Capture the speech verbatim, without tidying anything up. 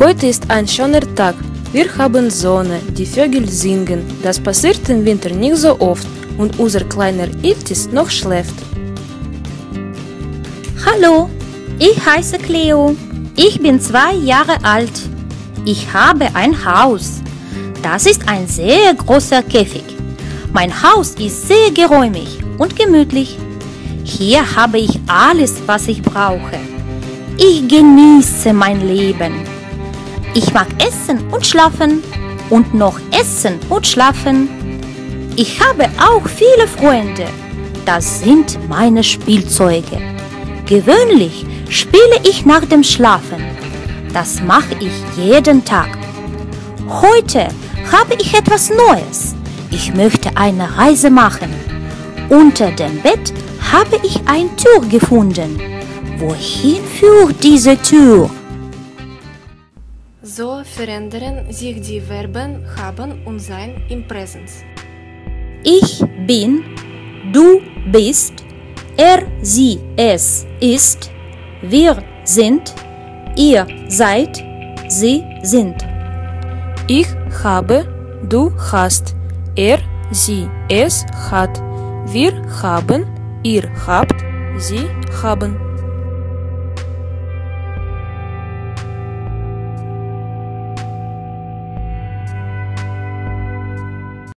Heute ist ein schöner Tag. Wir haben Sonne, die Vögel singen. Das passiert im Winter nicht so oft und unser kleiner Iltis noch schläft. Hallo, ich heiße Cleo. Ich bin zwei Jahre alt. Ich habe ein Haus. Das ist ein sehr großer Käfig. Mein Haus ist sehr geräumig und gemütlich. Hier habe ich alles, was ich brauche. Ich genieße mein Leben. Ich mag essen und schlafen und noch essen und schlafen. Ich habe auch viele Freunde. Das sind meine Spielzeuge. Gewöhnlich spiele ich nach dem Schlafen. Das mache ich jeden Tag. Heute habe ich etwas Neues. Ich möchte eine Reise machen. Unter dem Bett habe ich eine Tür gefunden. Wohin führt diese Tür? So verändern sich die Verben haben und sein im Präsens. Ich bin, du bist, er, sie, es ist, wir sind, ihr seid, sie sind. Ich habe, du hast, er, sie, es hat, wir haben, ihr habt, sie haben.